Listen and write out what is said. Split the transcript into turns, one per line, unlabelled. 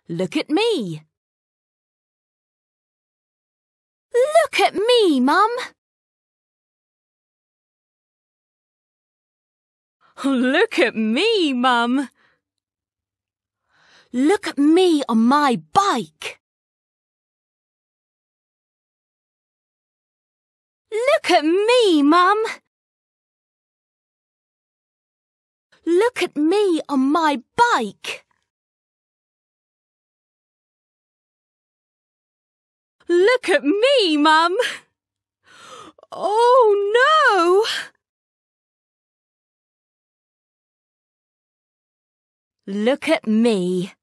Look at me. Look at me, Mum. Look at me, Mum. Look at me on my bike. Look at me, Mum. Look at me on my bike. Look at me, Mum. Oh, no. Look at me.